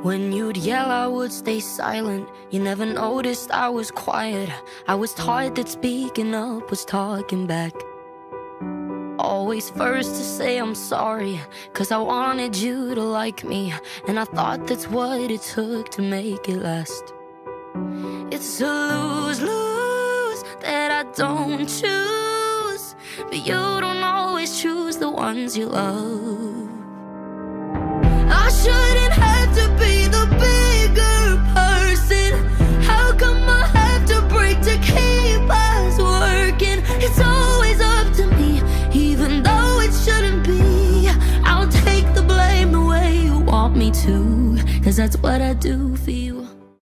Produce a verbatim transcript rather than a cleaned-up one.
When you'd yell, I would stay silent. You never noticed I was quiet. I was taught that speaking up was talking back. Always first to say I'm sorry, cause I wanted you to like me, and I thought that's what it took to make it last. It's a lose-lose that I don't choose, but you don't always choose the ones you love. I shouldn't have to be the bigger person. How come I have to break to keep us working? It's always up to me, even though it shouldn't be. I'll take the blame the way you want me to, cause that's what I do for you.